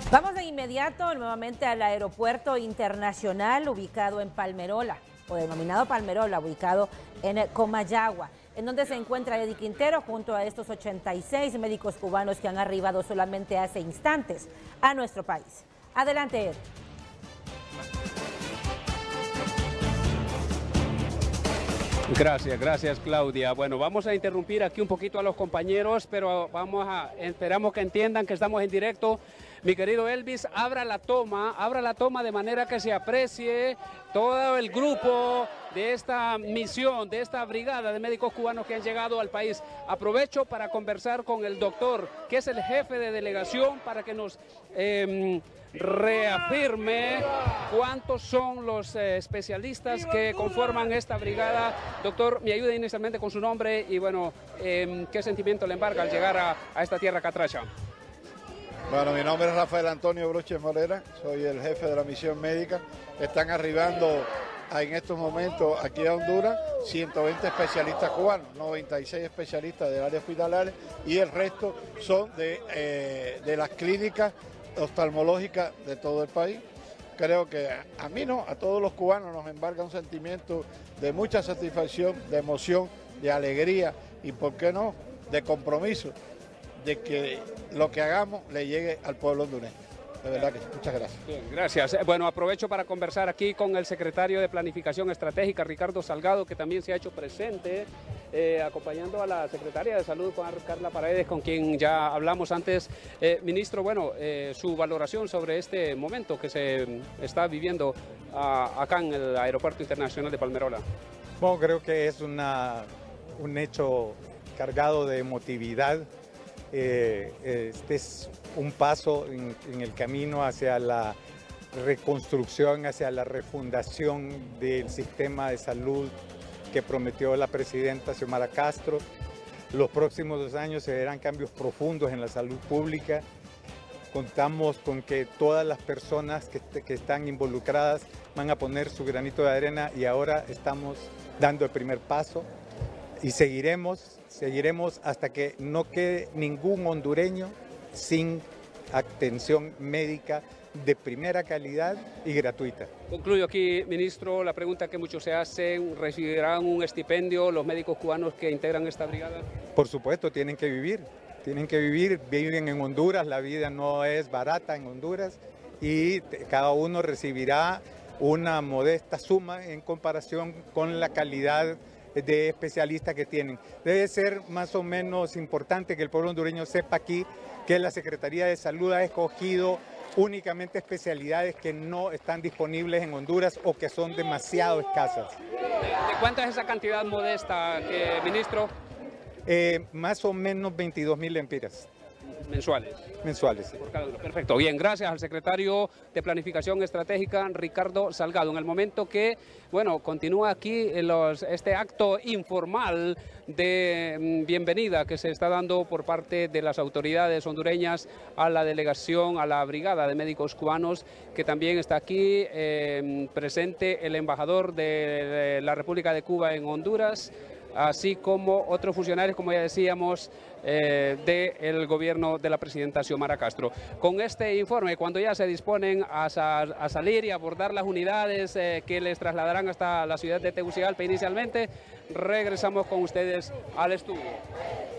Vamos de inmediato nuevamente al aeropuerto internacional ubicado en Palmerola, o denominado Palmerola, ubicado en Comayagua, en donde se encuentra Eddie Quintero junto a estos 86 médicos cubanos que han arribado solamente hace instantes a nuestro país. Adelante, Eddie. Gracias Claudia. Bueno, vamos a interrumpir aquí un poquito a los compañeros, pero esperamos que entiendan que estamos en directo. Mi querido Elvis, abra la toma de manera que se aprecie todo el grupo de esta misión, de esta brigada de médicos cubanos que han llegado al país. Aprovecho para conversar con el doctor, que es el jefe de delegación, para que nos reafirme cuántos son los especialistas que conforman esta brigada. Doctor, me ayuda inicialmente con su nombre y bueno, ¿qué sentimiento le embarga al llegar a esta tierra catracha? Bueno, mi nombre es Rafael Antonio Broches Morera, soy el jefe de la misión médica. Están arribando en estos momentos aquí a Honduras 120 especialistas cubanos, 96 especialistas del área hospitalaria y el resto son de las clínicas oftalmológicas de todo el país. Creo que a mí no, a todos los cubanos nos embarga un sentimiento de mucha satisfacción, de emoción, de alegría y, ¿por qué no?, de compromiso de que lo que hagamos le llegue al pueblo hondureño. De verdad que muchas gracias. Bien, gracias. Bueno, aprovecho para conversar aquí con el secretario de Planificación Estratégica, Ricardo Salgado, que también se ha hecho presente, acompañando a la secretaria de Salud, Carla Paredes, con quien ya hablamos antes. Ministro, bueno, su valoración sobre este momento que se está viviendo acá en el Aeropuerto Internacional de Palmerola. Bueno, creo que es un hecho cargado de emotividad. Este es un paso en el camino hacia la reconstrucción, hacia la refundación del sistema de salud que prometió la presidenta Xiomara Castro. Los próximos 2 años se verán cambios profundos en la salud pública. Contamos con que todas las personas que están involucradas van a poner su granito de arena y ahora estamos dando el primer paso y seguiremos hasta que no quede ningún hondureño sin atención médica de primera calidad y gratuita. Concluyo aquí, ministro, la pregunta que muchos se hacen: ¿recibirán un estipendio los médicos cubanos que integran esta brigada? Por supuesto, tienen que vivir, viven en Honduras, la vida no es barata en Honduras y cada uno recibirá una modesta suma en comparación con la calidad de especialistas que tienen. Debe ser más o menos importante que el pueblo hondureño sepa aquí que la Secretaría de Salud ha escogido únicamente especialidades que no están disponibles en Honduras o que son demasiado escasas. ¿De cuánta es esa cantidad modesta, ministro? Más o menos 22.000 lempiras. Mensuales. Mensuales, sí. Por cada uno. Perfecto. Bien, gracias al secretario de Planificación Estratégica, Ricardo Salgado. En el momento que, bueno, continúa aquí este acto informal de bienvenida que se está dando por parte de las autoridades hondureñas a la delegación, a la brigada de médicos cubanos, que también está aquí presente el embajador de la República de Cuba en Honduras, así como otros funcionarios, como ya decíamos, del gobierno de la presidenta Xiomara Castro. Con este informe, cuando ya se disponen a salir y abordar las unidades que les trasladarán hasta la ciudad de Tegucigalpa inicialmente, regresamos con ustedes al estudio.